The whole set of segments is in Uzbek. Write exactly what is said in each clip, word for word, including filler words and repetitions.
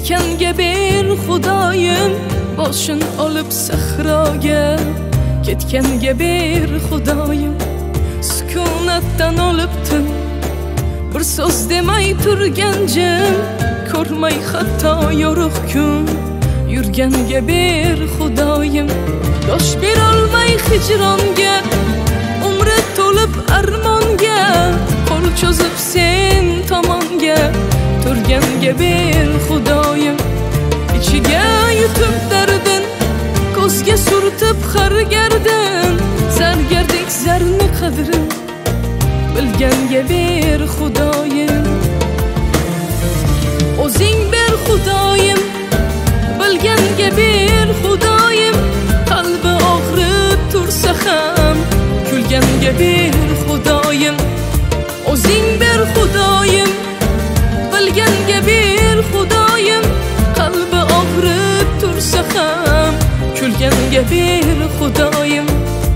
ketganga ber xudoyim boshın olib sahroga ketganga ber xudoyim sukunatdan olibdim bir so'z demay turgan jim ko'rmay hatto yorug' kun yurganga ber xudoyim yosh berolmay hijronga umri to'lib armonga qo'l cho'zib sen tomonga turganga ber xudoyim ichiga yutib dardin ko'zga surtib har gardin zargardek zarni qadrin bilganga ber xudoyim o'zing ber xudoyim bilganga ber xudoyim qalbi og'rib tursa ham kulganga ber xudoyim o'zing ber xudoyim bilganga ber xudoyim qalbi og'rib tursa ham kulganga ber xudoyim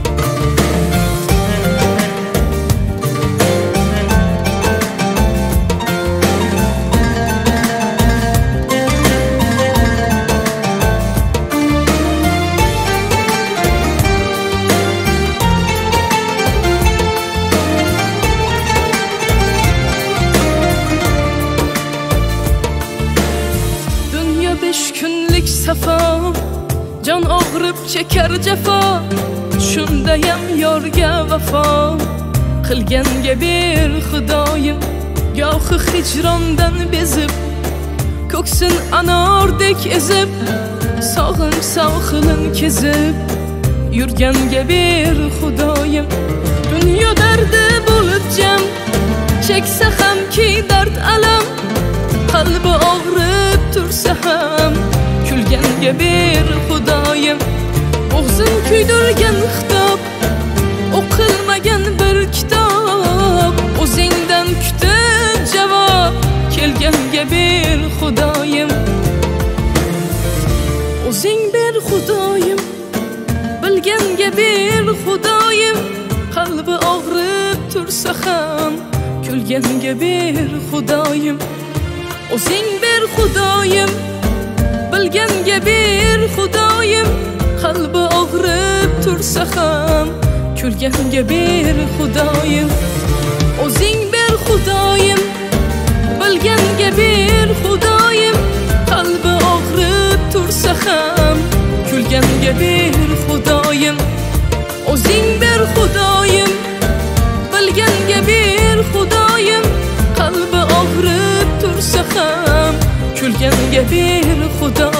besh kunlik safo jon og'rib chekar jafo shundayam yorga vafo qilganga ber xudoyim gohi hijrondan bezib ko'ksin anordek ezib sog'in sohilin kezib yurganga ber xudoyim dunyo dardi bo'lib jam cheksa hamki dard alam qalbi og'rib tursa ham kulganga ber xudoyim o'g'zin kuydirgan xitob o'qilmagan bir kitob o'zingdan kutib javob kelganga ber xudoyim o'zing ber xudoyim bilganga ber xudoyim qalbi og'rib tursa ham kulganga ber xudoyim o'zing ber xudoyim bilganga ber xudoyim qalbi og'rib tursa ham kulganga ber xudoyim o'zing ber xudoyim bilganga ber xudoyim qalbi og'rib tursa ham kulganga ber xudoyim o'zing ber xudoyim bilganga ber xudoyim qalbi og'rib tursa ham kulganga ber xudoyim